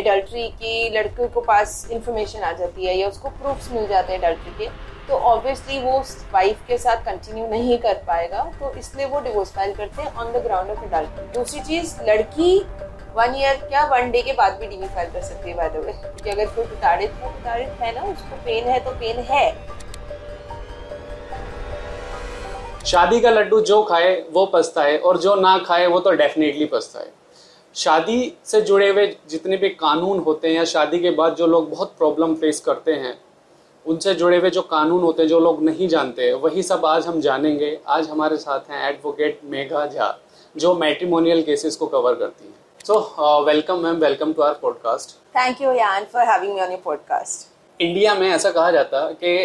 Adultery की लड़के को पास इंफॉर्मेशन आ जाती है या उसको प्रूफ्स मिल जाते हैं एडल्ट्री के, तो ऑब्वियसली वो वाइफ के साथ कंटिन्यू नहीं कर पाएगा, तो इसलिए वो डिवोर्स फाइल करते हैं on the ground of adultery. दूसरी चीज़, लड़की 1 ईयर क्या 1 डे के बाद भी डीवी फाइल कर सकती है बाय द वे, क्योंकि अगर कोई प्रताड़ित है ना, उसको पेन है तो पेन है। शादी का लड्डू जो खाए वो पछताए और जो ना खाए वो तो डेफिनेटली पछताए। शादी से जुड़े हुए जितने भी कानून होते हैं या शादी के बाद जो लोग बहुत प्रॉब्लम फेस करते हैं, उनसे जुड़े हुए जो कानून होते हैं जो लोग नहीं जानते, वही सब आज हम जानेंगे। आज हमारे साथ हैं एडवोकेट मेघा झा, जो मैट्रिमोनियल केसेस को कवर करती हैं। So welcome ma'am, welcome to our podcast. Thank you Ayaan for having me on your podcast. India में ऐसा कहा जाता है कि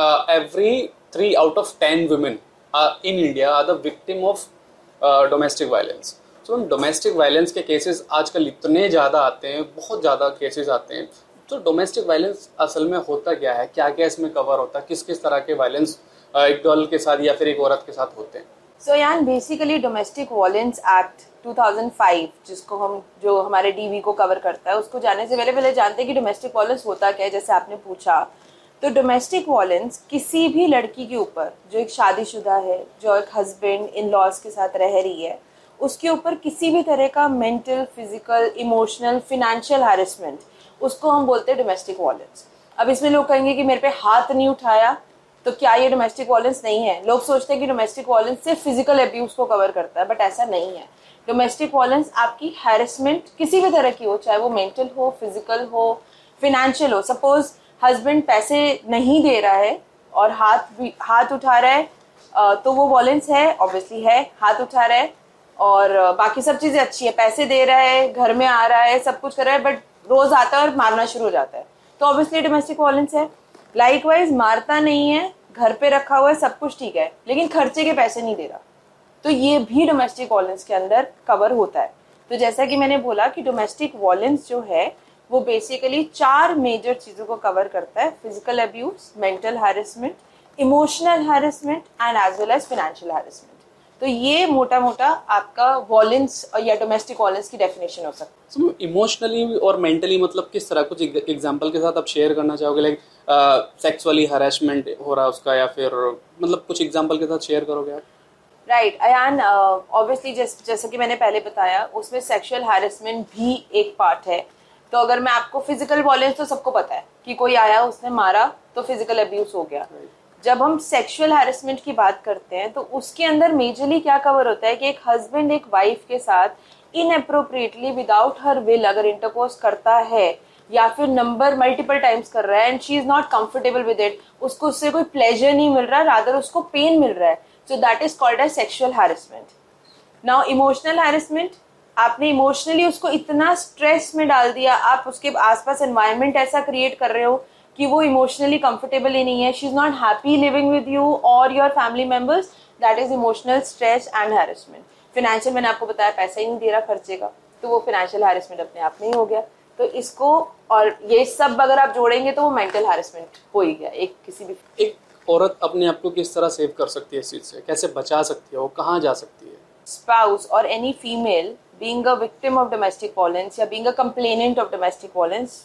every 3 out of 10 women in India are the victim of domestic violence. So domestic violence के cases आजकल इतने ज़्यादा आते हैं, बहुत ज़्यादा केसेस आते हैं। तो डोमेस्टिक वायलेंस असल में होता क्या है, क्या क्या इसमें कवर होता है, किस किस तरह के वायलेंस एक गर्ल के साथ या फिर एक औरत के साथ होते हैं? सो यान बेसिकली डोमेस्टिक वायलेंस एक्ट 2005 जिसको हम जो हमारे डीवी को कवर करता है, उसको जानने से पहले जानते हैं कि डोमेस्टिक वायलेंस होता क्या है। जैसे आपने पूछा, तो डोमेस्टिक वायलेंस किसी भी लड़की के ऊपर जो एक शादीशुदा है, जो एक हस्बैंड इन लॉज के साथ रह रही है, उसके ऊपर किसी भी तरह का mental, physical, emotional, financial harassment, उसको हम बोलते हैं डोमेस्टिक वायलेंस। अब इसमें लोग कहेंगे कि मेरे पे हाथ नहीं उठाया, तो क्या ये डोमेस्टिक वायलेंस नहीं है? लोग सोचते हैं कि डोमेस्टिक वायलेंस सिर्फ फिजिकल अब्यूज को कवर करता है, बट ऐसा नहीं है। डोमेस्टिक वायलेंस आपकी हैरेसमेंट किसी भी तरह की हो, चाहे वो मेंटल हो, फिजिकल हो, फिनेंशियल हो। सपोज हस्बैंड पैसे नहीं दे रहा है और हाथ उठा रहा है, तो वो वायलेंस है, ऑब्वियसली है। हाथ उठा रहा है और बाकी सब चीजें अच्छी है, पैसे दे रहा है, घर में आ रहा है, सब कुछ कर रहा है, बट रोज आता है और मारना शुरू हो जाता है, तो ऑब्वियसली डोमेस्टिक वायलेंस है। लाइकवाइज मारता नहीं है, घर पे रखा हुआ है, सब कुछ ठीक है, लेकिन खर्चे के पैसे नहीं दे रहा, तो ये भी डोमेस्टिक वायलेंस के अंदर कवर होता है। तो जैसा कि मैंने बोला कि डोमेस्टिक वायलेंस जो है वो बेसिकली 4 मेजर चीज़ों को कवर करता है: physical abuse, mental harassment, emotional harassment and as well as financial harassment. तो ये मोटा मोटा आपका वायलेंस या डोमेस्टिक वायलेंस की डेफिनेशन हो सकती है। इमोशनली और मेंटली मतलब किस तरह, कुछ एग्जांपल के साथ आप शेयर करना चाहोगे? लाइक सेक्सुअली हरासमेंट हो रहा है उसका, या फिर मतलब कुछ एग्जांपल के साथ शेयर करोगे आप? राइट अयान, ऑब्वियसली जैसा कि मैंने पहले बताया, उसमें सेक्सुअल हैरेसमेंट भी एक पार्ट है। तो अगर मैं आपको फिजिकल वायलेंस, तो सबको पता है कि कोई आया, उसने मारा, तो फिजिकल अब्यूज हो गया। जब हम सेक्सुअल हैरेसमेंट की बात करते हैं, तो उसके अंदर मेजरली क्या कवर होता है कि एक हस्बैंड एक वाइफ के साथ इनअप्रोप्रिएटली विदाउट हर विल अगर इंटरकोर्स करता है या फिर नंबर मल्टीपल टाइम्स कर रहा है and she is not comfortable with it, उसको उससे कोई प्लेजर नहीं मिल रहा, रादर उसको पेन मिल रहा है, so that is called as sexual harassment. Now emotional harassment, आपने इमोशनली उसको इतना स्ट्रेस में डाल दिया, आप उसके आसपास एनवायरनमेंट ऐसा क्रिएट कर रहे हो कि वो इमोशनली कंफर्टेबल ही नहीं है, she is not happy living with you और your family members, that is emotional stress and harassment. Financial, मैंने आपको बताया पैसा ही नहीं दे रहा खर्चे का, तो वो फिनेंशियल हैरेसमेंट अपने आप में ही हो गया। तो इसको और ये सब अगर आप जोड़ेंगे तो वो मेंटल हैरेसमेंट हो ही गया। एक औरत अपने आप को किस तरह सेव कर सकती है इस चीज से, कैसे बचा सकती है, वो कहाँ जा सकती है? स्पाउस और any female being a victim of domestic violence या being a complainant of domestic violence,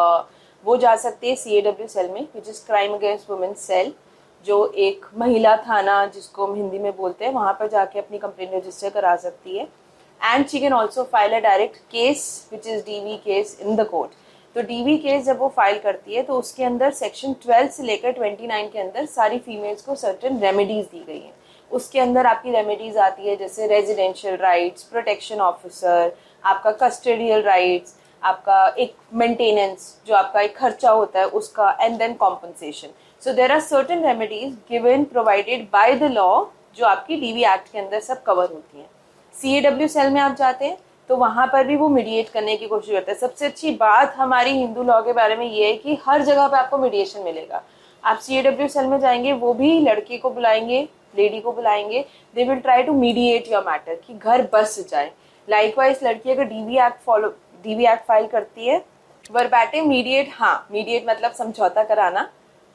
वो जा सकती है CAW सेल में, which is crime against women cell, जो एक महिला थाना जिसको हम हिंदी में बोलते हैं, वहाँ पर जाके अपनी कंप्लेंट रजिस्टर करा सकती है। And she can also file a direct case which is DV case in the court. तो DV केस जब वो फाइल करती है, तो उसके अंदर सेक्शन 12 से लेकर 29 के अंदर सारी फीमेल्स को सर्टेन रेमेडीज दी गई हैं। उसके अंदर आपकी रेमेडीज आती है जैसे रेजिडेंशियल राइट्स, प्रोटेक्शन ऑफिसर, आपका कस्टोडियल राइट्स, आपका एक मेंटेनेंस जो आपका एक खर्चा होता है उसका, and then compensation. So there are certain remedies given provided by the law जो आपकी DV एक्ट के अंदर सब कवर होती हैं। CAW सेल में आप जाते हैं तो वहाँ पर भी वो मीडिएट करने की कोशिश करते हैं। सबसे अच्छी बात हमारी हिंदू लॉ के बारे में ये है कि हर जगह पे आपको मीडिएशन मिलेगा। आप CAW सेल में जाएंगे, वो भी लड़के को बुलाएंगे, लेडी को बुलाएंगे, they will try to mediate your matter कि घर बस जाए। लाइकवाइज लड़की अगर DV एक्ट फाइल करती है, वर्बैटिम मीडिएट, हाँ मीडिएट मतलब समझौता कराना,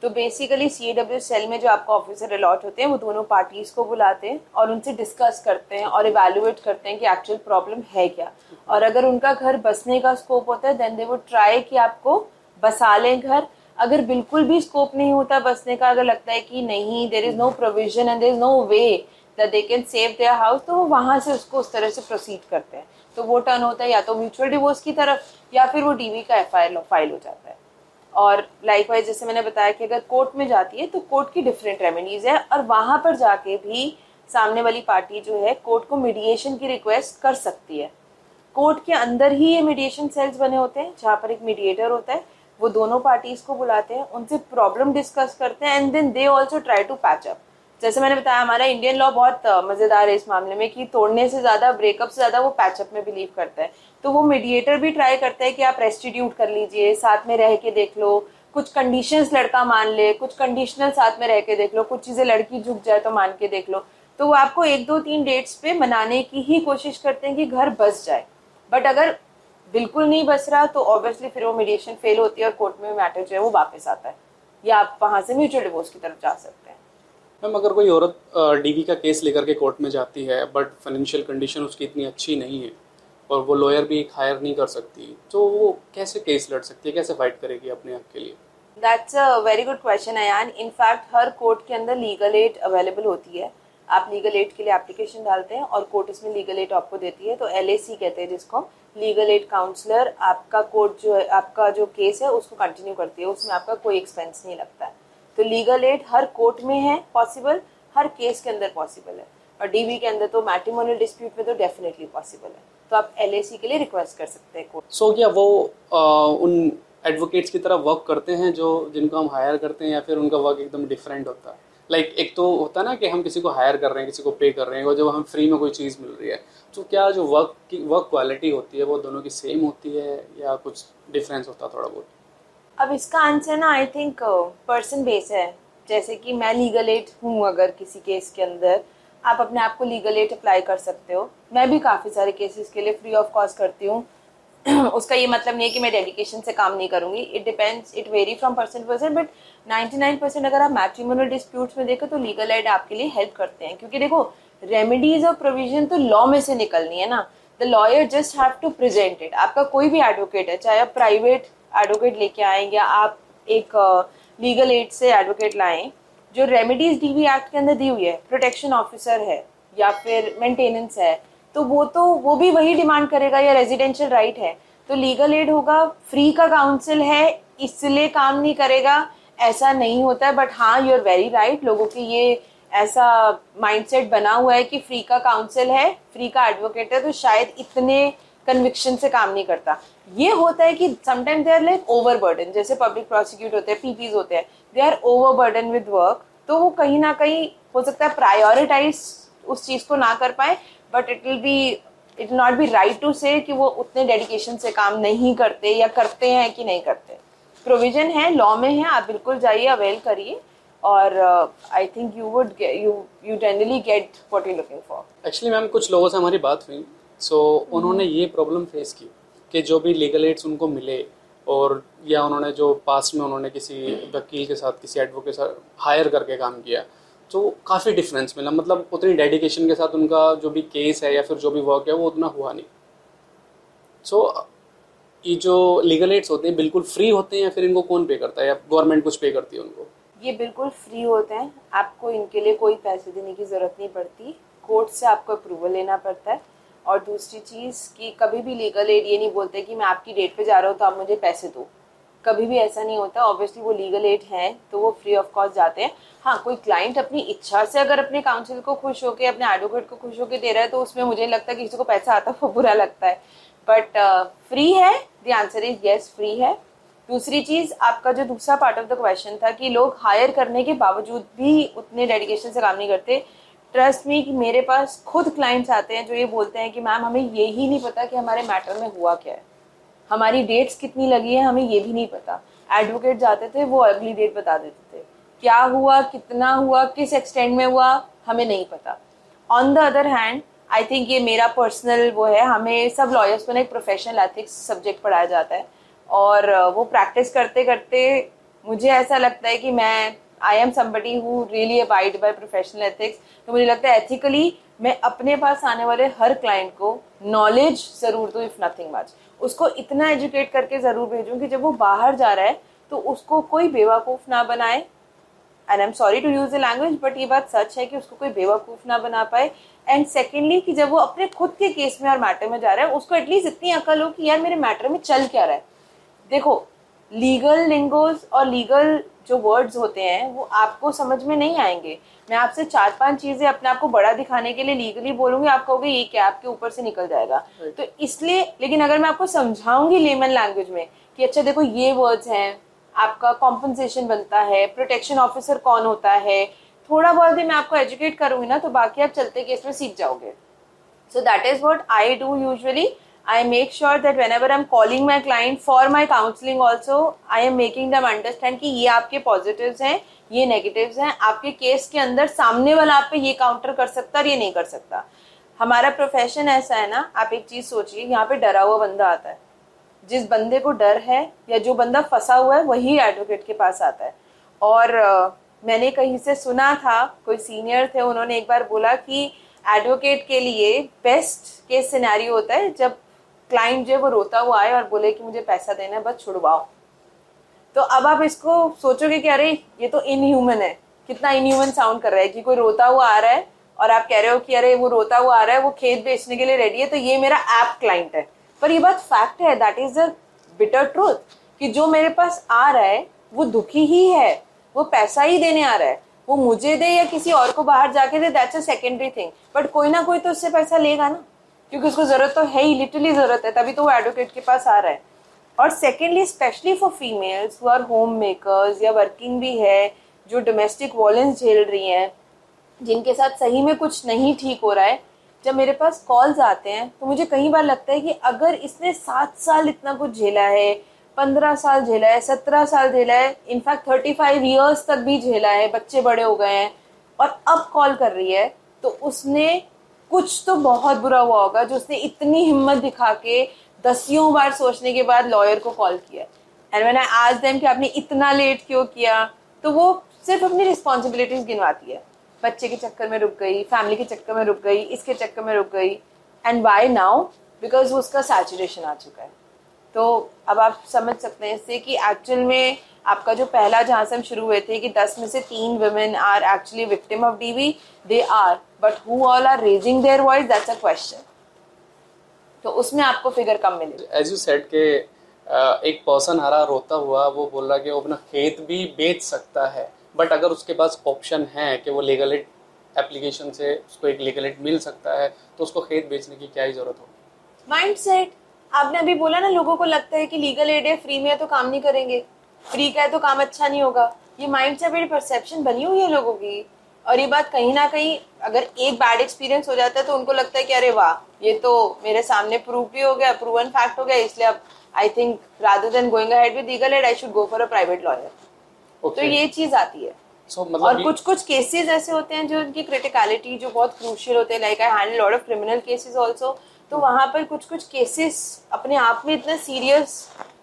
तो बेसिकली CAW सेल में जो आपको ऑफिसर अलॉट होते हैं वो दोनों पार्टीज को बुलाते हैं और उनसे डिस्कस करते हैं और इवेल्युएट करते हैं कि एक्चुअल प्रॉब्लम है क्या, और अगर उनका घर बसने का स्कोप होता है देन दे वुड ट्राई कि आपको बसा लें घर। अगर बिल्कुल भी स्कोप नहीं होता बसने का, अगर लगता है कि नहीं there is no provision and there is no way that they can save their house, तो वो वहां से उसको उस तरह से प्रोसीड करते हैं। तो वो टर्न होता है या तो म्यूचुअल डिवोर्स की तरफ या फिर वो DV का FIR फाइल हो जाता है। और लाइकवाइज जैसे मैंने बताया कि अगर कोर्ट में जाती है तो कोर्ट की डिफरेंट रेमेडीज है, और वहां पर जाके भी सामने वाली पार्टी जो है कोर्ट को मीडिएशन की रिक्वेस्ट कर सकती है। कोर्ट के अंदर ही ये मीडिएशन सेल्स बने होते हैं जहाँ पर एक मीडिएटर होता है, वो दोनों पार्टीज को बुलाते हैं, उनसे प्रॉब्लम डिस्कस करते हैं and then they also try to patch up. जैसे मैंने बताया हमारा इंडियन लॉ बहुत मजेदार है इस मामले में कि तोड़ने से ज्यादा, ब्रेकअप से ज्यादा वो पैचअप में बिलीव करता है। तो वो मीडिएटर भी ट्राई करता है कि आप रेस्टिट्यूट कर लीजिए, साथ में रह के देख लो, कुछ कंडीशंस लड़का मान ले, कुछ कंडीशनल साथ में रह के देख लो, कुछ चीजें लड़की झुक जाए तो मान के देख लो। तो वो आपको 1 2 3 डेट्स पे मनाने की ही कोशिश करते हैं कि घर बस जाए। बट अगर बिल्कुल नहीं बस रहा तो ऑब्वियसली फिर वो मीडिएशन फेल होती है और कोर्ट में मैटर जो है वो वापस आता है, या आप वहां से म्यूचुअल डिवोर्स की तरफ जा सकते हैं। मैम अगर कोई औरत DV का केस लेकर के कोर्ट में जाती है बट फाइनेंशियल कंडीशन उसकी इतनी अच्छी नहीं है और वो लॉयर भी हायर नहीं कर सकती, तो वो कैसे केस लड़ सकती है, कैसे फाइट करेगी अपने हक के लिए? That's a very good question Ayaan. In fact हर कोर्ट के अंदर लीगल एड अवेलेबल होती है। आप लीगल एड के लिए एप्लीकेशन डालते हैं और कोर्ट इसमें लीगल एड आपको देती है। तो LAC कहते हैं जिसको, लीगल एड काउंसलर, आपका कोर्ट जो है, आपका जो केस है उसको कंटिन्यू करती है, उसमें आपका कोई एक्सपेंस नहीं लगता है। तो लीगल एड हर कोर्ट में है पॉसिबल, हर केस के अंदर पॉसिबल है, और DV के अंदर तो मैट्रिमोनियल डिस्प्यूट में तो डेफिनेटली पॉसिबल है। तो आप LAC के लिए रिक्वेस्ट कर सकते हैं कोर्ट। सो क्या वो उन एडवोकेट्स की तरह वर्क करते हैं जो जिनको हम हायर करते हैं, या फिर उनका वर्क एकदम डिफरेंट होता है? एक तो होता है ना कि हम किसी को हायर कर रहे हैं, किसी को पे कर रहे हैं, और जब हमें फ्री में कोई चीज़ मिल रही है, तो क्या जो वर्क क्वालिटी होती है वो दोनों की सेम होती है या कुछ डिफरेंस होता है थोड़ा बहुत? अब इसका आंसर ना आई थिंक पर्सन बेस है। जैसे कि मैं लीगल एड हूँ, अगर किसी केस के अंदर आप अपने आप को लीगल एड अप्लाई कर सकते हो। मैं भी काफ़ी सारे केसेस के लिए फ्री ऑफ कॉस्ट करती हूँ। उसका ये मतलब नहीं है कि मैं डेडिकेशन से काम नहीं करूंगी, it depends, it very from person to person, but 99% अगर आप मैट्रिमोनियल डिस्प्यूट्स में देखो तो लीगल एड आपके लिए हेल्प करते हैं। क्योंकि देखो रेमेडीज और प्रोविजन तो लॉ में से निकलनी है ना, the lawyer just have to present it. आपका कोई भी एडवोकेट है, चाहे आप प्राइवेट एडवोकेट लेके आएं या आप एक लीगल एड से एडवोकेट लाएं, जो रेमेडीज DV एक्ट के अंदर दी हुई है, प्रोटेक्शन ऑफिसर है या फिर मेंटेनेंस है, तो वो भी वही डिमांड करेगा, या रेजिडेंशियल राइट है तो लीगल एड होगा। फ्री का काउंसिल है इसलिए काम नहीं करेगा ऐसा नहीं होता है, बट हाँ यू आर वेरी राइट, लोगों की ये ऐसा माइंडसेट बना हुआ है कि फ्री का काउंसिल है, फ्री का एडवोकेट है तो शायद इतने कन्विक्शन से काम नहीं करता। ये होता है कि sometime they are like overburden, जैसे पब्लिक प्रोसिक्यूट होते हैं, PPs होते हैं, they are overburden with work, तो वो कहीं ना कहीं हो सकता है प्रायोरिटाइज उस चीज को ना कर पाए, but it will not be right to say कि वो उतने डेडिकेशन से काम नहीं करते या करते हैं कि नहीं करते। प्रोविजन है, लॉ में है, आप बिल्कुल जाइए, अवेल करिए, और I think you would you generally get what you looking for. Actually ma'am कुछ लोगों से हमारी बात हुई, सो उन्होंने ये प्रॉब्लम फेस की कि जो भी लीगल एड्स उनको मिले, और या उन्होंने जो पास्ट में उन्होंने किसी वकील के साथ, किसी एडवोकेट के साथ हायर करके काम किया, तो काफ़ी डिफरेंस मिला। मतलब उतनी डेडिकेशन के साथ उनका जो भी केस है या फिर जो भी वर्क है वो उतना हुआ नहीं। सो ये जो लीगल एड्स होते हैं बिल्कुल फ्री होते हैं, या फिर इनको कौन पे करता है, या गवर्नमेंट कुछ पे करती है उनको? ये बिल्कुल फ्री होते हैं, आपको इनके लिए कोई पैसे देने की ज़रूरत नहीं पड़ती, कोर्ट से आपको अप्रूवल लेना पड़ता है। और दूसरी चीज़ कि कभी भी लीगल एड ये नहीं बोलते कि मैं आपकी डेट पे जा रहा हूँ तो आप मुझे पैसे दो, कभी भी ऐसा नहीं होता। ऑब्वियसली वो लीगल एड हैं तो वो फ्री ऑफ कॉस्ट जाते हैं। हाँ, कोई क्लाइंट अपनी इच्छा से अगर अपने काउंसिल को खुश होकर, अपने एडवोकेट को खुश होकर दे रहा है तो उसमें मुझे लगता है कि किसी को पैसा आता है वो बुरा लगता है, बट फ्री है। The answer is yes, free है। दूसरी चीज, आपका जो दूसरा पार्ट ऑफ द क्वेश्चन था कि लोग हायर करने के बावजूद भी उतने डेडिकेशन से काम नहीं करते, ट्रस्ट मी कि मेरे पास खुद क्लाइंट्स आते हैं जो ये बोलते हैं कि मैम हमें ये ही नहीं पता कि हमारे मैटर में हुआ क्या है, हमारी डेट्स कितनी लगी है हमें ये भी नहीं पता। एडवोकेट जाते थे, वो अगली डेट बता देते थे, क्या हुआ, कितना हुआ, किस एक्सटेंड में हुआ, हमें नहीं पता। On the other hand, I think ये मेरा पर्सनल वो है, हमें सब लॉयर्स को ना एक प्रोफेशनल एथिक्स सब्जेक्ट पढ़ाया जाता है, और वो प्रैक्टिस करते करते मुझे ऐसा लगता है कि मैं I am somebody who really abide by professional ethics. तो मुझे लगता है एथिकली मैं अपने पास आने वाले हर क्लाइंट को नॉलेज ज़रूर दूँ, इफ़ नथिंग मच। उसको इतना एजुकेट करके ज़रूर भेजूँ कि जब वो बाहर जा रहा है तो उसको कोई बेवकूफ़ ना बनाए। And I am sorry to use the language, but ये बात सच है कि उसको कोई बेवकूफ़ ना बना पाए। एंड सेकेंडली कि जब वो अपने खुद के केस में और मैटर में जा रहा है, उसको एटलीस्ट इतनी अकल हो कि यार मेरे मैटर में चल क्या रहा है। देखो, लीगल लिंगोज और लीगल जो वर्ड्स होते हैं वो आपको समझ में नहीं आएंगे। मैं आपसे 4-5 चीजें अपने आप को बड़ा दिखाने के लिए लीगली बोलूंगी, आप कहोगे ये क्या, आपके ऊपर से निकल जाएगा। तो इसलिए, लेकिन अगर मैं आपको समझाऊंगी लेमन लैंग्वेज में कि अच्छा देखो ये वर्ड्स हैं, आपका कॉम्पनसेशन बनता है, प्रोटेक्शन ऑफिसर कौन होता है, थोड़ा बहुत भी मैं आपको एजुकेट करूंगी ना, तो बाकी आप चलते केस में सीख जाओगे। So that is what I do usually. I make sure that whenever I'm calling my client for my counseling also, I am making them understand कि ये आपके positives हैं, ये negatives हैं, आपके केस के अंदर सामने वाला आप पे ये काउंटर कर सकता है और ये नहीं कर सकता। हमारा प्रोफेशन ऐसा है ना, आप एक चीज सोचिए, यहाँ पे डरा हुआ बंदा आता है। जिस बंदे को डर है या जो बंदा फंसा हुआ है वही एडवोकेट के पास आता है। और मैंने कहीं से सुना था, कोई सीनियर थे, उन्होंने एक बार बोला कि एडवोकेट के लिए बेस्ट केस सिनेरियो होता है जब क्लाइंट जो है वो रोता हुआ आए और बोले कि मुझे पैसा देना है, बस छुड़वाओ। तो अब आप इसको सोचोगे कि अरे ये तो इनह्यूमन है। कितना इनह्यूमन साउंड कर रहा है कि कोई रोता हुआ आ रहा है और आप कह रहे हो कि अरे वो रोता हुआ आ रहा है, वो खेत बेचने के लिए रेडी है, तो ये मेरा ऐप क्लाइंट है। पर ये बात फैक्ट है, that is the bitter truth, कि जो मेरे पास आ रहा है वो दुखी ही है, वो पैसा ही देने आ रहा है। वो मुझे दे या किसी और को बाहर जाके दे, that's a secondary thing, but कोई ना कोई तो उससे पैसा लेगा ना, क्योंकि उसको जरूरत तो है ही, लिटरली जरूरत है, तभी तो वो एडवोकेट के पास आ रहा है। और secondly specially for females who are home makers या वर्किंग भी है, जो डोमेस्टिक वायलेंस झेल रही हैं, जिनके साथ सही में कुछ नहीं ठीक हो रहा है, जब मेरे पास कॉल्स आते हैं तो मुझे कई बार लगता है कि अगर इसने 7 साल इतना कुछ झेला है, 15 साल झेला है, 17 साल झेला है, इनफैक्ट 35 ईयर्स तक भी झेला है, बच्चे बड़े हो गए हैं, और अब कॉल कर रही है, तो उसने कुछ तो बहुत बुरा हुआ होगा जो उसने इतनी हिम्मत दिखा के 10 बार सोचने के बाद लॉयर को कॉल किया। And when I asked them कि आपने इतना लेट क्यों किया, तो वो सिर्फ अपनी रिस्पॉन्सिबिलिटीज गिनवाती है। बच्चे के चक्कर में रुक गई, फैमिली के चक्कर में रुक गई, इसके चक्कर में रुक गई। And why now? बिकॉज उसका सैचुरेशन आ चुका है। तो अब आप समझ सकते हैं इससे कि एक्चुअल में आपका जो पहला जहाँ से हम शुरू हुए थे कि 10 में से 3 women are actually victim of DV, they are, but who all are raising their voice, that's a question. तो उसमें आपको फिगर कम मिलेगी। एज यू सेड के एक पर्सन हरा रोता हुआ वो बोल रहा कि वो अपना खेत भी बेच सकता है, बट अगर उसके पास ऑप्शन है कि वो लीगल एड एप्लीकेशन से उसको एक लीगल एड मिल सकता है, तो उसको खेत बेचने की क्या ही जरूरत होगी। माइंडसेट, आपने अभी बोला ना, लोगों को लगता है कि लीगल एड है, फ्री में है तो काम नहीं करेंगे, फ्री का है तो काम अच्छा नहीं होगा। ये माइंड से बड़ी परसेप्शन बनी हुई है लोगों की। और ये बात कहीं ना कहीं, अगर एक बैड एक्सपीरियंस हो जाता है तो उनको लगता है कि अरे वाह, ये तो मेरे सामने प्रूफ भी हो गया, प्रूवन फैक्ट हो गया, इसलिए अब I think rather than going ahead with legal aid I should go for a private lawyer. तो ये चीज आती है। और कुछ कुछ केसेस ऐसे होते हैं जो उनकी क्रिटिकलिटी जो बहुत क्रूशियल होते हैं, like I handle lot of criminal cases also, तो वहाँ पर कुछ कुछ केसेस अपने आप में इतने सीरियस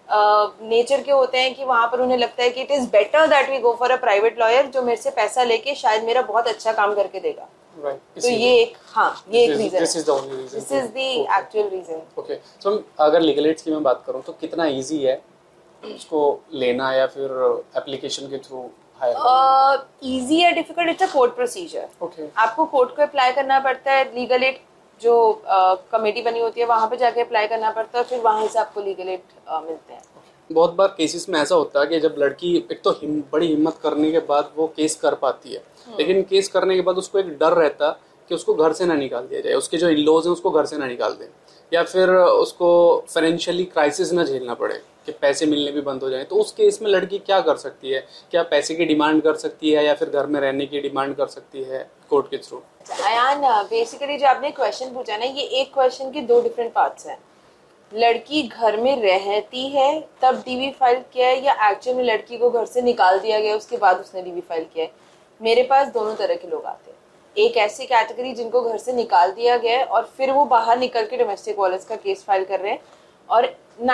नेचर के होते हैं कि वहाँ पर उन्हें लगता है कि it is better that we go for a private lawyer, जो मेरे से पैसा लेके शायद मेरा बहुत अच्छा काम करके देगा। तो ये एक, हाँ, ये एक रीजन है। This is the actual reason. Okay, so अगर लीगल एड्स की मैं बात करूँ तो कितना इजी है उसको लेना या फिर एप्लीकेशन के थ्रू हायर? इजी या difficult, it's a court procedure. Okay, आपको कोर्ट को अप्लाई करना पड़ता है, लीगल एड जो कमेटी बनी होती है वहाँ पे जाके अप्लाई करना पड़ता है, फिर वहाँ से आपको लीगल एड मिलते हैं। बहुत बार केसेस में ऐसा होता है कि जब लड़की एक तो बड़ी हिम्मत करने के बाद वो केस कर पाती है, लेकिन केस करने के बाद उसको एक डर रहता कि उसको घर से ना निकाल दिया जाए, उसके जो इन-लॉज हैं उसको घर से ना निकाल दें, या फिर उसको फाइनेंशियली क्राइसिस ना झेलना पड़े कि पैसे मिलने भी बंद हो जाए। तो उस केस में लड़की क्या कर सकती है? क्या पैसे की डिमांड कर सकती है या फिर घर में रहने की डिमांड कर सकती है कोर्ट के थ्रू? अयान, बेसिकली जो आपने क्वेश्चन पूछा ना, ये एक क्वेश्चन के 2 डिफरेंट पार्ट्स हैं। लड़की घर में रहती है तब डीवी फाइल किया है, या एक्चुअल में लड़की को घर से निकाल दिया गया उसके बाद उसने डीवी फाइल किया है? मेरे पास दोनों तरह के लोग आते हैं। एक ऐसी कैटेगरी जिनको घर से निकाल दिया गया है और फिर वो बाहर निकल के डोमेस्टिक वायलेंस का केस फाइल कर रहे हैं, और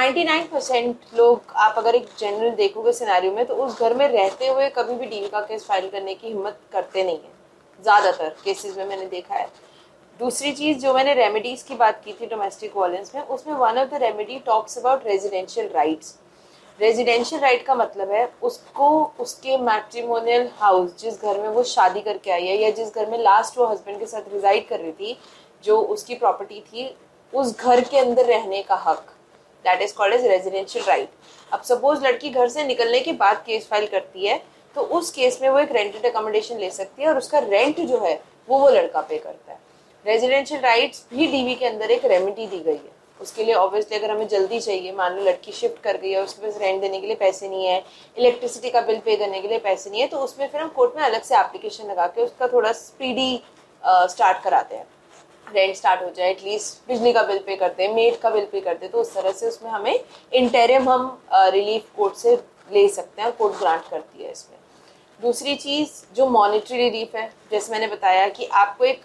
99% लोग आप अगर एक जनरल देखोगे सिनेरियो में, तो उस घर में रहते हुए कभी भी डीवी का केस फाइल करने की हिम्मत करते नहीं है, ज़्यादातर केसेस में मैंने देखा है। दूसरी चीज़ जो मैंने रेमेडीज़ की बात की थी डोमेस्टिक वायलेंस में, उसमें one of the remedy talks about residential rights. Residential right का मतलब है उसको उसके मैट्रिमोनियल हाउस, जिस घर में वो शादी करके आई है या जिस घर में लास्ट वो हस्बैंड के साथ रिजाइड कर रही थी, जो उसकी प्रॉपर्टी थी, उस घर के अंदर रहने का हक, that is called as residential right. अब सपोज लड़की घर से निकलने के बाद केस फाइल करती है, तो उस केस में वो एक रेंटेड अकोमोडेशन ले सकती है और उसका रेंट जो है वो लड़का पे करता है। रेजिडेंशियल राइट्स भी डीवी के अंदर एक रेमेडी दी गई है। उसके लिए ऑब्वियसली अगर हमें जल्दी चाहिए, मान लो लड़की शिफ्ट कर गई है, उसके पास रेंट देने के लिए पैसे नहीं है, इलेक्ट्रिसिटी का बिल पे करने के लिए पैसे नहीं है, तो उसमें फिर हम कोर्ट में अलग से एप्लीकेशन लगा के उसका थोड़ा स्पीडी स्टार्ट कराते हैं, रेंट स्टार्ट हो जाए, एटलीस्ट बिजली का बिल पे करते हैं, मेड का बिल पे करते हैं, तो उस तरह से उसमें हमें इंटरिम हम रिलीफ कोर्ट से ले सकते हैं, कोर्ट ग्रांट करती है इसमें। दूसरी चीज़ जो मॉनेटरी रिलीफ है, जैसे मैंने बताया कि आपको एक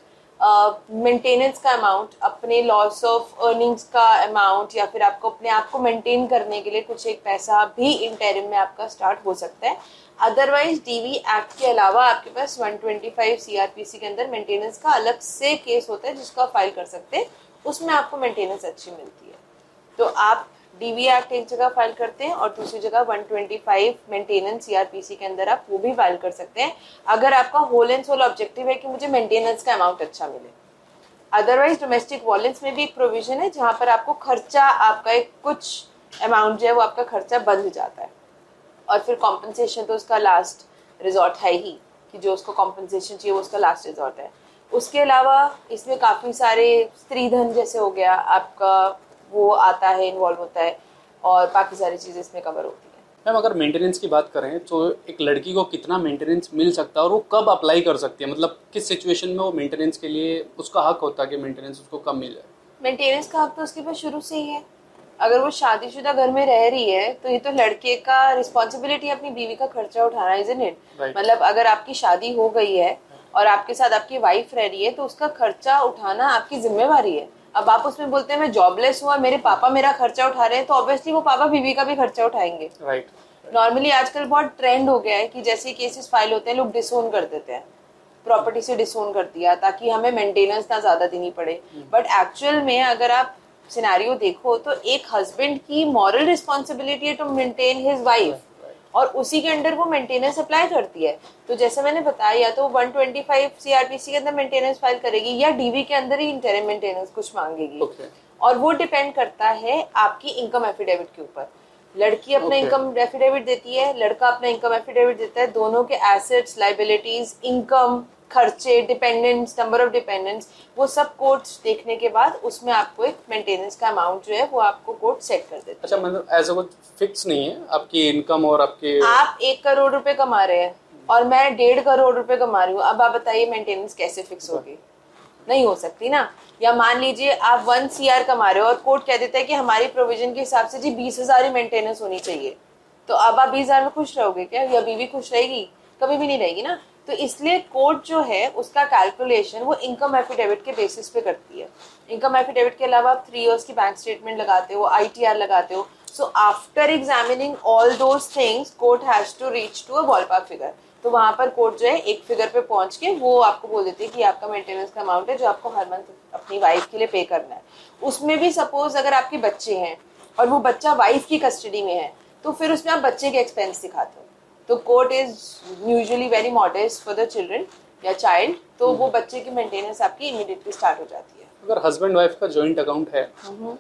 मेंटेनेंस का अमाउंट, अपने लॉस ऑफ अर्निंग्स का अमाउंट, या फिर आपको अपने आप को मेंटेन करने के लिए कुछ एक पैसा भी इंटरिम में आपका स्टार्ट हो सकता है। अदरवाइज डीवी एक्ट के अलावा आपके पास 125 सीआरपीसी के अंदर मेंटेनेंस का अलग से केस होता है जिसको आप फाइल कर सकते हैं, उसमें आपको मेंटेनेंस अच्छी मिलती है। तो आप डीवी एक्ट एक जगह फाइल करते हैं और दूसरी जगह 125 मेंटेनेंस सीआरपीसी के अंदर आप वो भी फाइल कर सकते हैं, अगर आपका होल एंड सोल ऑब्जेक्टिव है कि मुझे मेंटेनेंस का अमाउंट अच्छा मिले। अदरवाइज डोमेस्टिक वायलेंस में भी एक प्रोविजन है जहां पर आपको खर्चा, आपका एक कुछ अमाउंट जो है वो आपका खर्चा बंध जाता है, और फिर कॉम्पनसेशन तो उसका लास्ट रिजॉर्ट है ही, कि जो उसको कॉम्पनसेशन चाहिए वो उसका लास्ट रिजॉर्ट है। उसके अलावा इसमें काफ़ी सारे स्त्रीधन जैसे हो गया आपका, वो आता है, इन्वॉल्व होता है, और बाकी सारी चीज़ें इसमें कवर होती है। मैम अगर मेंटेनेंस की बात करें तो एक लड़की को कितना मेंटेनेंस मिल सकता है और वो कब अप्लाई कर सकती है, मतलब किस सिचुएशन में वो मेंटेनेंस के लिए उसका हक होता है कि मेंटेनेंस उसको कब मिल जाए? मेंटेनेंस का हक तो उसके पास शुरू से ही है। अगर वो शादीशुदा घर में रह रही है तो ये तो लड़के का रिस्पॉन्सिबिलिटी है अपनी बीवी का खर्चा उठाना, इजंट इट? मतलब अगर आपकी शादी हो गई है और आपके साथ आपकी वाइफ रह रही है तो उसका खर्चा उठाना आपकी जिम्मेवारी है। अब आप उसमें बोलते हैं मैं जॉबलेस हूँ और मेरे पापा मेरा खर्चा उठा रहे हैं, तो ऑब्वियसली वो पापा बीवी का भी खर्चा उठाएंगे। राइट। नॉर्मली आजकल बहुत ट्रेंड हो गया है कि जैसे केसेस फाइल होते हैं लोग डिसोन कर देते हैं, प्रॉपर्टी से डिसोन कर दिया ताकि हमें मेंटेनेंस ना ज्यादा देनी पड़े। बट एक्चुअल में अगर आप सिनेरियो देखो तो एक हस्बैंड की मॉरल रिस्पॉन्सिबिलिटी है टू मेंटेन हिज वाइफ, और उसी के अंडर वो मेंटेनेंस अप्लाई करती है। तो जैसे मैंने बताया, या तो 125 सीआरपीसी के अंदर मेंटेनेंस फाइल करेगी या डीवी के अंदर ही इंटरिम मेंटेनेंस कुछ मांगेगी। और वो डिपेंड करता है आपकी इनकम एफिडेविट के ऊपर। लड़की अपना इनकम एफिडेविट देती है, लड़का अपना इनकम एफिडेविट देता है, दोनों के एसेट्स, लाइबिलिटीज, इनकम, खर्चे, डिपेंडेंट्स, नंबर ऑफ डिपेंडेंट्स, वो सब कोर्ट्स देखने के बाद उसमें आपको एक मेंटेनेंस का अमाउंट जो है वो आपको कोर्ट सेट कर देता है। अच्छा, मतलब ऐसा कुछ फिक्स नहीं है आपकी इनकम और आपके, आप 1 करोड़ रुपए कमा रहे हैं और मैं 1.5 करोड़ रुपए कमा रही हूँ, अब आप बताइए मेंटेनेंस कैसे फिक्स होगी? नहीं हो सकती ना। या मान लीजिए आप 1 CR कमा रहे हो और कोर्ट कह देता है कि हमारी प्रोविजन के हिसाब से जी 20,000 ही मेंटेनेंस होनी चाहिए, तो अब आप 20,000 में खुश रहोगे क्या? या बीवी खुश रहेगी? कभी भी नहीं रहेगी ना। तो इसलिए कोर्ट जो है उसका कैलकुलेशन वो इनकम एफिडेविट के बेसिस पे करती है। इनकम एफिडेविट के अलावा आप 3 years की बैंक स्टेटमेंट लगाते हो, ITR लगाते हो। So after examining all those things court has to reach to a ballpark figure. तो वहां पर कोर्ट जो है एक फिगर पे पहुंच के वो आपको बोल देती है कि आपका मेंटेनेंस का अमाउंट है जो आपको हर मंथ अपनी वाइफ के लिए पे करना है। उसमें भी सपोज अगर आपके बच्चे हैं और वो बच्चा वाइफ की कस्टडी में है तो फिर उसमें आप बच्चे के एक्सपेंस दिखाते हो, तो court is usually very modest for the children या चाइल्ड, तो वो बच्चे की मेंटेनेंस आपकी इमीडिएटली स्टार्ट हो जाती है। अगर हस्बैंड वाइफ का जॉइंट अकाउंट है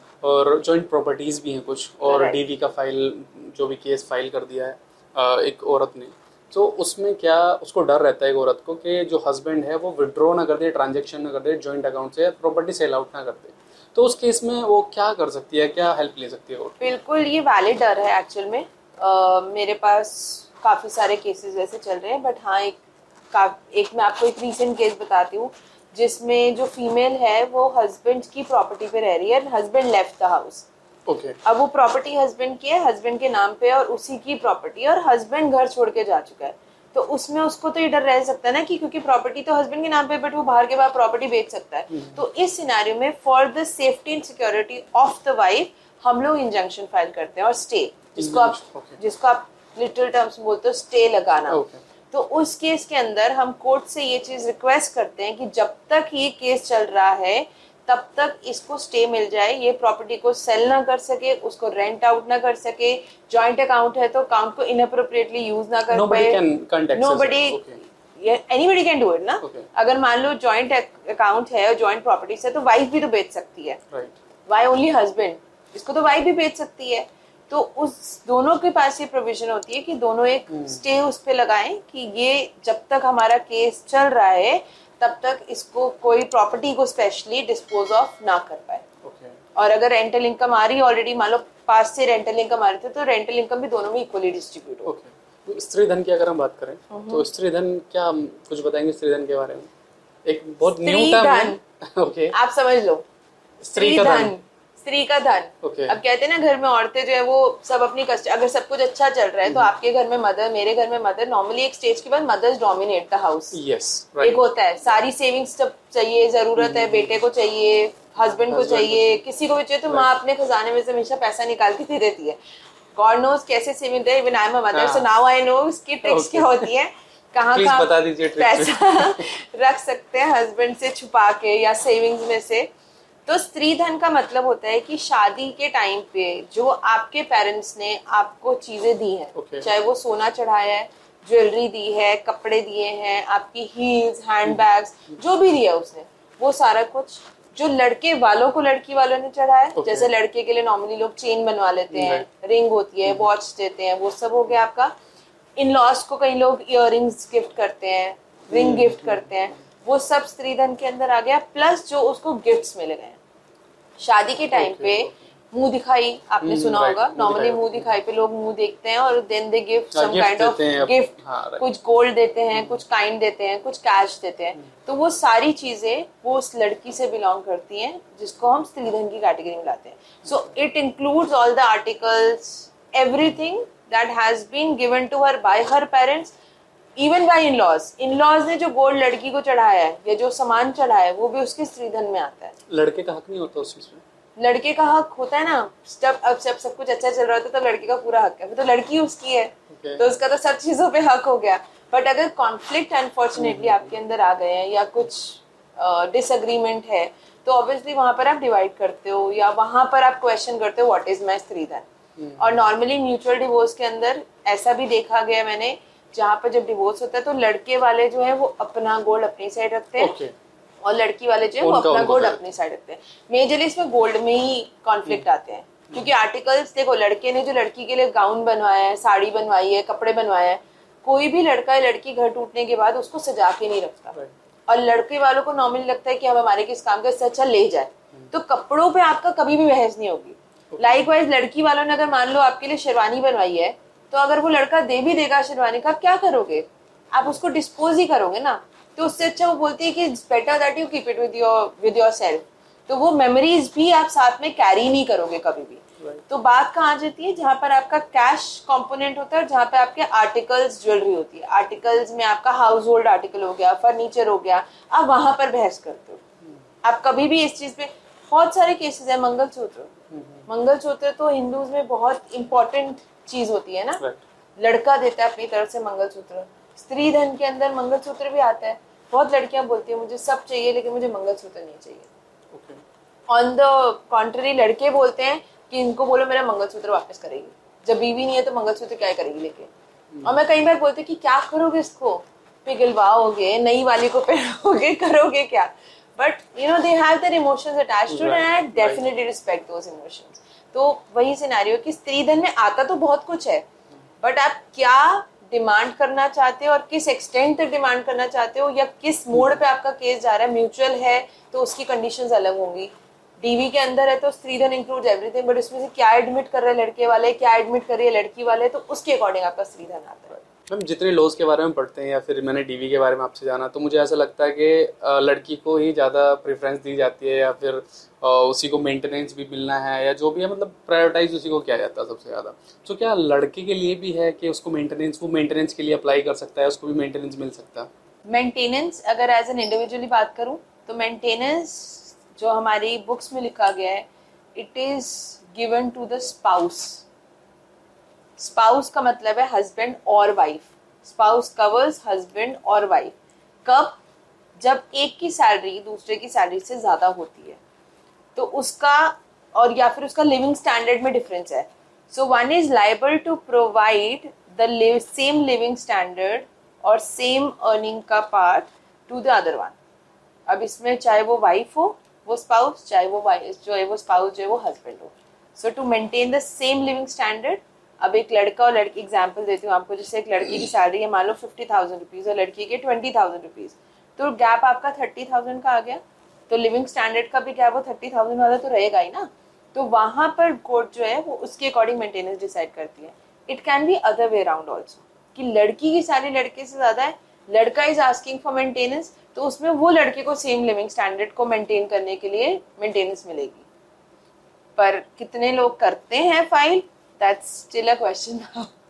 और जॉइंट प्रॉपर्टीज भी हैं कुछ, और डीवी का फाइल जो भी केस फाइल कर दिया है एक औरत ने, तो उसमें क्या उसको डर रहता है एक औरत को कि जो हस्बैंड है वो विड्रॉ ना कर दे, ट्रांजैक्शन ना कर दे जॉइंट अकाउंट से, प्रॉपर्टी सेल आउट ना कर दे, तो उस केस में वो क्या कर सकती है, क्या हेल्प ले सकती है? बिल्कुल ये वैलिड डर है एक्चुअल में। मेरे पास काफ़ी सारे केसेस वैसे चल रहे हैं, बट हाँ एक मैं आपको एक रीसेंट केस बताती हूँ जिसमें जो फीमेल है वो हस्बैंड की प्रॉपर्टी पे रह रही है, हस्बैंड लेफ्ट द हाउस। अब वो प्रॉपर्टी हस्बैंड की है, हस्बैंड के नाम पे और उसी की प्रॉपर्टी, और हस्बैंड घर छोड़ के जा चुका है, तो उसमें उसको तो ये डर रह सकता है ना कि क्योंकि प्रॉपर्टी तो हस्बैंड के नाम पे, बट वो बाहर के बाद प्रॉपर्टी बेच सकता है। तो इस सिनेरियो में for the safety and security of the wife हम लोग इंजंक्शन फाइल करते हैं और स्टे, जिसको आप लिटरल टर्म्स में बोलते हो स्टे लगाना। तो उस केस के अंदर हम कोर्ट से ये चीज रिक्वेस्ट करते हैं कि जब तक ये केस चल रहा है तब तक इसको स्टे मिल जाए, ये प्रॉपर्टी को सेल ना कर सके, उसको रेंट आउट ना कर सके, जॉइंट अकाउंट है तो अकाउंट को इनअप्रोप्रिएटली यूज ना कर पाए, nobody anybody can do it ना। अगर मान लो जॉइंट अकाउंट है और जॉइंट प्रॉपर्टी है तो वाइफ भी तो बेच सकती है, वाई ओनली हस्बैंड, इसको तो वाइफ भी बेच सकती है। तो उस दोनों के पास ये प्रोविजन होती है कि दोनों एक स्टे उस पे लगाएं कि ये जब तक हमारा केस चल रहा है तब तक इसको कोई प्रॉपर्टी को स्पेशली डिस्पोज ऑफ ना कर पाए। और अगर रेंटल इनकम आ रही है ऑलरेडी, मान लो पास से रेंटल इनकम आ रही थी, तो रेंटल इनकम भी दोनों में इक्वली डिस्ट्रीब्यूट हो। तो स्त्री धन की अगर हम बात करें तो स्त्री धन, क्या कुछ बताएंगे स्त्री धन के बारे में? एक बहुत न्यू टर्म है। ओके, आप समझ लो स्त्री का धन, स्त्री का धन। अब कहते हैं ना घर में औरतें जो है वो सब अपनी अगर सब कुछ अच्छा चल रहा है तो आपके घर में मदर, मेरे घर में मदर, नॉर्मली एक स्टेज के बाद मदर्स डोमिनेट द हाउस। एक होता है सारी सेविंग्स जब चाहिए, जरूरत है, बेटे को चाहिए, हस्बैंड को चाहिए, किसी को भी चाहिए, तो माँ अपने खजाने में से हमेशा पैसा निकाल के दे देती है। गॉड नोज कैसे सेविंग है, even I am a mother so now I know इसकी ट्रिक्स क्या होती है, कहाँ पैसा रख सकते हैं हस्बैंड से छुपा के या सेविंग्स में से। तो स्त्री धन का मतलब होता है कि शादी के टाइम पे जो आपके पेरेंट्स ने आपको चीजें दी हैं, चाहे वो सोना चढ़ाया है, ज्वेलरी दी है, कपड़े दिए हैं, आपकी हील्स, हैंडबैग्स, जो भी दिया उसने, वो सारा कुछ जो लड़के वालों को लड़की वालों ने चढ़ाया। जैसे लड़के के लिए नॉर्मली लोग चेन बनवा लेते हैं, रिंग होती है, वॉच देते हैं, वो सब हो गया आपका। इन लॉज को कई लोग इयररिंग्स गिफ्ट करते हैं, रिंग गिफ्ट करते हैं, वो सब स्त्री धन के अंदर आ गया। प्लस जो उसको गिफ्ट्स मिल गए शादी के टाइम पे, मुंह दिखाई आपने सुना होगा, नॉर्मली मुंह दिखाई पे लोग मुंह देखते हैं और then they gift some kind of gift, कुछ गोल्ड देते हैं, कुछ काइंड देते हैं, कुछ कैश देते हैं। तो वो सारी चीजें वो उस लड़की से बिलोंग करती हैं जिसको हम स्त्री धन की कैटेगरी में लाते हैं। So it includes all the articles, everything that has been given to her by her parents, even by in-laws ने जो गोल्ड लड़की को चढ़ाया है या जो सामान चढ़ाया है वो भी उसके स्त्री धन में आता है। लड़के का हक नहीं होता उस चीज में? लड़के का हक होता है ना, अब सब कुछ अच्छा चल रहा होता है तो लड़के का पूरा हक है, तो लड़की उसकी है तो उसका तो सब चीजों पे हक हो गया। बट अगर कॉन्फ्लिक्ट अनफॉर्चुनेटली आपके अंदर आ गए हैं या कुछ डिसएग्रीमेंट है तो ऑब्वियसली वहां पर आप डिवाइड करते हो या वहां पर आप क्वेश्चन करते हो व्हाट इज माय स्त्री धन। और नॉर्मली म्यूचुअल डिवोर्स के अंदर ऐसा भी देखा गया मैंने, जहाँ पर जब डिवोर्स होता है तो लड़के वाले जो है वो अपना गोल्ड अपनी साइड रखते हैं और लड़की वाले जो है वो अपना गोल्ड अपनी साइड रखते हैं। मेजरली इसमें गोल्ड में ही कॉन्फ्लिक्ट आते हैं क्योंकि आर्टिकल्स देखो, लड़के ने जो लड़की के लिए गाउन बनवाया है, साड़ी बनवाई है, कपड़े बनवाए हैं, कोई भी लड़का या लड़की घर टूटने के बाद उसको सजा के नहीं रखता। और लड़के वालों को नॉर्मली लगता है कि हम हमारे किस काम का इससे अच्छा ले जाए, तो कपड़ों पे आपका कभी भी बहस नहीं होगी। लाइकवाइज लड़की वालों ने अगर मान लो आपके लिए शेरवानी बनवाई है तो अगर वो लड़का दे भी देगा शेरवानी का, आप क्या करोगे? आप उसको डिस्पोज ही करोगे ना। तो उससे अच्छा वो बोलती है कि it's better that you keep it with yourself. तो वो मेमोरीज भी आप साथ में कैरी नहीं करोगे कभी भी। तो बात कहाँ जाती है? जहाँ पर आपका कैश कंपोनेंट होता है और जहाँ पे आपके आर्टिकल्स ज्वेलरी होती है। आर्टिकल्स में आपका हाउस होल्ड आर्टिकल हो गया, फर्नीचर हो गया, आप वहां पर बहस करते हो। आप कभी भी इस चीज पे, बहुत सारे केसेस है। मंगलसूत्र तो हिंदूज में बहुत इंपॉर्टेंट चीज होती है ना, लड़का देता है अपनी तरफ से मंगलसूत्र। स्त्री धन के अंदर मंगलसूत्र भी आता है। बहुत लड़कियां बोलती है मुझे सब चाहिए लेकिन मुझे मंगलसूत्र नहीं चाहिए। ऑन द कॉन्ट्ररी लड़के बोलते हैं कि इनको बोलो मेरा मंगलसूत्र वापस करेगी, जब बीवी नहीं है तो मंगलसूत्र क्या करेगी लेके। और मैं कई बार बोलती हूँ कि क्या करोगे, इसको पिघलवाओगे, नई वाली को पहनोगे, करोगे क्या? But you know they have their emotions attached to it and I definitely respect those emotions. तो वही सिनेरियो कि स्त्री धन में आता तो बहुत कुछ है, बट आप क्या डिमांड करना चाहते हो और किस एक्सटेंट तक डिमांड करना चाहते हो या किस मोड पे आपका केस जा रहा है। म्यूचुअल है तो उसकी कंडीशंस अलग होंगी, डीवी के अंदर है तो स्त्री धन इंक्लूड्स एवरीथिंग, बट उसमें से क्या एडमिट कर रहे हैं लड़के वाले, क्या एडमिट कर रही है लड़की वाले, तो उसके अकॉर्डिंग आपका स्त्री धन आता है। मैम जितने लॉज के बारे में पढ़ते हैं या फिर मैंने डीवी के बारे में आपसे जाना, तो मुझे ऐसा लगता है कि लड़की को ही ज़्यादा प्रेफरेंस दी जाती है या फिर उसी को मेंटेनेंस भी मिलना है या जो भी है, मतलब प्रायोरिटाइज उसी को किया जाता है सबसे ज़्यादा। तो क्या लड़के के लिए भी है कि उसको मेंटेनेंस के लिए अप्लाई कर सकता है, उसको भी मेंटेनेंस मिल सकता है? मेंटेनेंस अगर एज एन इंडिविजुअली बात करूँ तो मेंटेनेंस जो हमारी बुक्स में लिखा गया है, it is given to the spouse. Spouse का मतलब है हस्बैंड और वाइफ। स्पाउस कवर्स हस्बैंड और वाइफ। कब? जब एक की सैलरी दूसरे की सैलरी से ज्यादा होती है तो उसका, और या फिर उसका लिविंग स्टैंडर्ड में डिफरेंस है। So one is liable to provide the same living standard और सेम अर्निंग का part to the other one. अब इसमें चाहे वो वाइफ हो वो स्पाउस, चाहे वो वाइफ जो है वो स्पाउस जो है वो हस्बैंड हो। So to maintain the same living standard, अब एक लड़का और लड़की, एग्जाम्पल देती हूँ आपको, जैसे एक लड़की की सैलरी है मान लो 50,000 रुपीज और लड़की के 20,000 रुपीज, तो गैप आपका 30,000 का आ गया, तो लिविंग स्टैंडर्ड का भी गैप वो 30,000 वाला तो रहेगा ही ना। तो वहां पर कोर्ट जो है वो उसके अकॉर्डिंग मेंटेनेंस डिसाइड करती है। It can be other way around also, कि लड़की की सैलरी लड़के से ज्यादा है, लड़का इज आस्किंग फॉर मेंटेनेंस, तो उसमें वो लड़के को सेम लिविंग स्टैंडर्ड को मेंटेन करने के लिए मेंटेनेंस मिलेगी। पर कितने लोग करते हैं file, that's still a question.